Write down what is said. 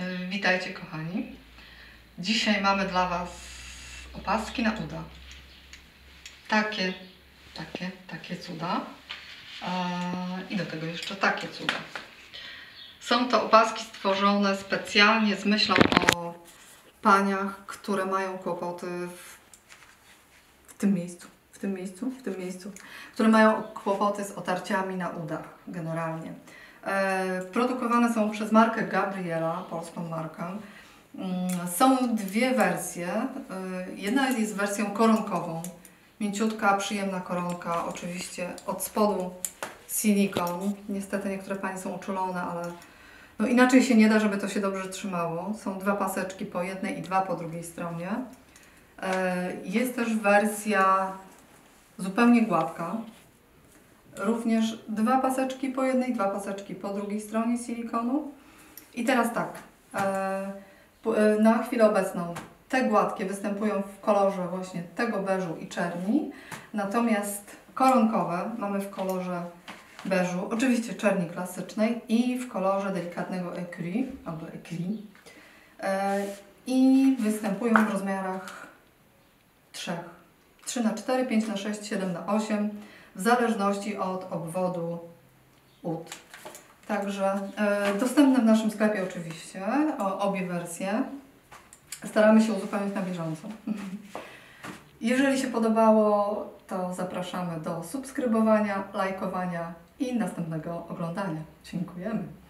Witajcie kochani. Dzisiaj mamy dla Was opaski na uda. Takie cuda. I do tego jeszcze takie cuda. Są to opaski stworzone specjalnie z myślą o paniach, które mają kłopoty w tym miejscu, które mają kłopoty z otarciami na udach generalnie. Produkowane są przez markę Gabriela, polską markę. Są dwie wersje. Jedna jest wersją koronkową. Mięciutka, przyjemna koronka, oczywiście od spodu silikon. Niestety niektóre panie są uczulone, ale no inaczej się nie da, żeby to się dobrze trzymało. Są dwa paseczki po jednej i dwa po drugiej stronie. Jest też wersja zupełnie gładka. Również dwa paseczki po jednej, dwa paseczki po drugiej stronie silikonu. I teraz tak, na chwilę obecną te gładkie występują w kolorze właśnie tego beżu i czerni, natomiast koronkowe mamy w kolorze beżu, oczywiście czerni klasycznej i w kolorze delikatnego écru albo écrit i występują w rozmiarach 3×4, 5×6, 7×8 w zależności od obwodu ud. Także dostępne w naszym sklepie oczywiście, obie wersje. Staramy się uzupełnić na bieżąco. Jeżeli się podobało, to zapraszamy do subskrybowania, lajkowania i następnego oglądania. Dziękujemy.